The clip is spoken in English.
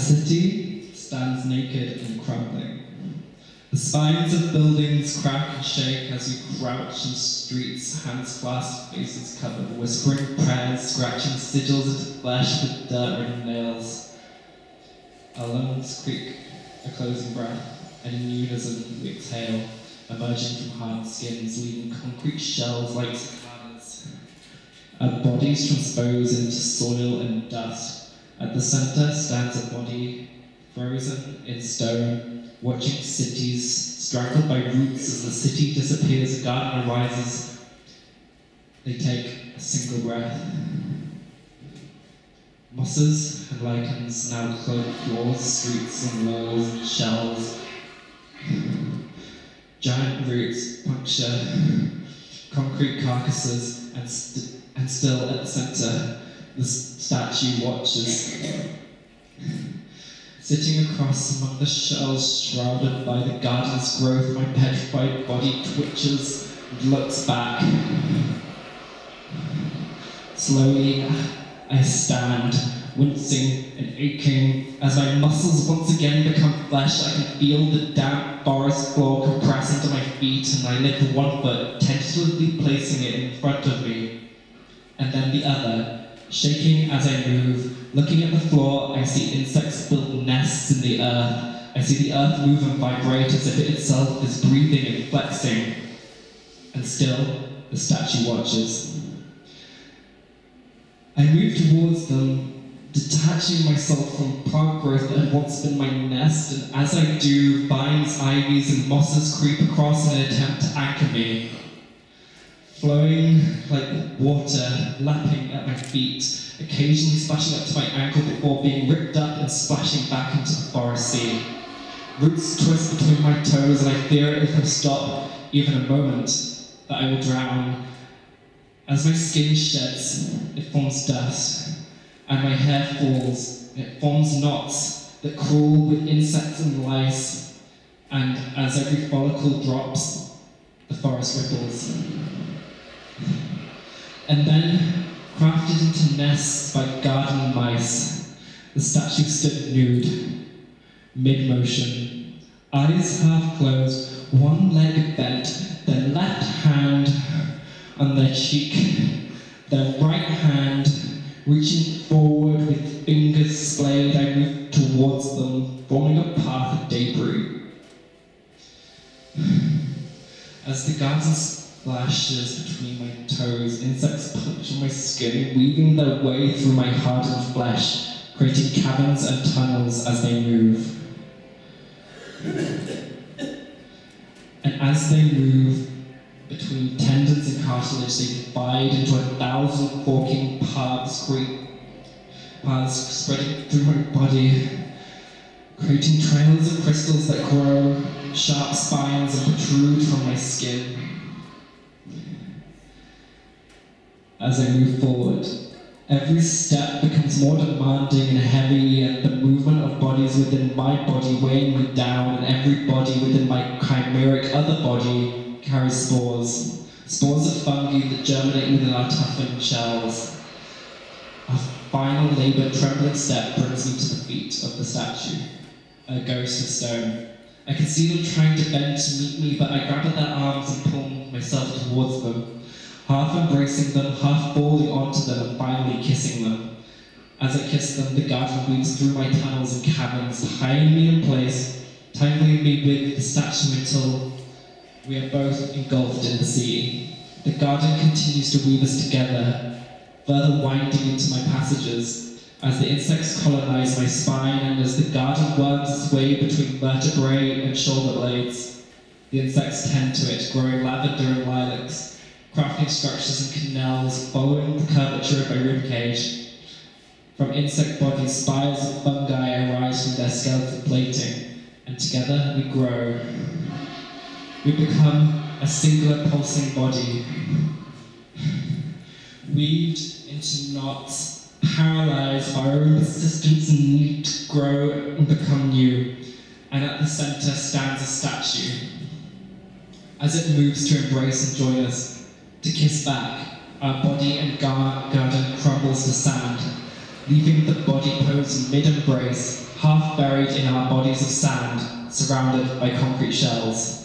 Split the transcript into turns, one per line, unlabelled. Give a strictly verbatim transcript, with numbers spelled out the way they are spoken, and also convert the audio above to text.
city stands naked and crumbling. The spines of buildings crack and shake as you crouch in streets, hands clasped, faces covered, whispering prayers, scratching sigils into flesh with dirt-ridden nails. Our lungs creak, a closing breath, and in unison we exhale, emerging from hard skins, leaving concrete shells like cicadas. Our bodies transpose into soil and dust. At the center stands a body, frozen in stone, watching cities strangled by roots. As the city disappears, a garden arises. They take a single breath. Mosses and lichens now cloak floors, streets and walls and shells. Giant roots puncture concrete carcasses, and, st and still at the center, the statue watches. Sitting across among the shells shrouded by the garden's growth, my petrified body twitches and looks back. Slowly, I stand, wincing and aching. As my muscles once again become flesh, I can feel the damp forest floor compress into my feet, and I lift one foot, tentatively placing it in front of me, and then the other, shaking as I move. Looking at the floor, I see insects build nests in the earth. I see the earth move and vibrate as if it itself is breathing and flexing. And still, the statue watches. I move towards them, detaching myself from plant growth that had once been my nest, and as I do, vines, ivies, and mosses creep across in an attempt to anchor me. Flowing like water, lapping at my feet, occasionally splashing up to my ankle before being ripped up and splashing back into the forest sea. Roots twist between my toes, and I fear if I stop even a moment, that I will drown. As my skin sheds, it forms dust, and my hair falls, and it forms knots that crawl with insects and lice, and as every follicle drops, the forest ripples. And then, crafted into nests by garden mice, the statue stood nude, mid-motion, eyes half closed, one leg bent, their left hand on their cheek, their right hand reaching forward with fingers splayed. I move towards them, forming a path of debris. As the garden splashes between my toes, insects puncture my skin, weaving their way through my hardened flesh, creating caverns and tunnels as they move. And as they move, between tendons and cartilage, they divide into a thousand forking paths, paths spreading through my body, creating trails of crystals that grow, sharp spines and protrude from my skin. As I move forward, every step becomes more demanding and heavy, and the movement of bodies within my body weighing me down, and every body within my chimeric other body carries spores, spores of fungi that germinate within our toughened shells. Our final laboured, trembling step brings me to the feet of the statue, a ghost of stone. I can see them trying to bend to meet me, but I grab at their arms and pull myself towards them, half embracing them, half falling onto them, and finally kissing them. As I kiss them, the garden weaves through my tunnels and caverns, tying me in place, tangling me with the statue until we are both engulfed in the sea. The garden continues to weave us together, further winding into my passages, as the insects colonize my spine, and as the garden worms its way between vertebrae and shoulder blades. The insects tend to it, growing lavender and lilacs, crafting structures and canals, following the curvature of my ribcage. From insect bodies, spires of fungi arise from their skeletal plating, and together we grow. We become a singular pulsing body, weaved into knots, paralyzed by our own persistence and need to grow and become new. And at the center stands a statue. As it moves to embrace and join us, to kiss back, our body and gar garden crumbles to sand, leaving the body pose in mid-embrace, half buried in our bodies of sand, surrounded by concrete shells.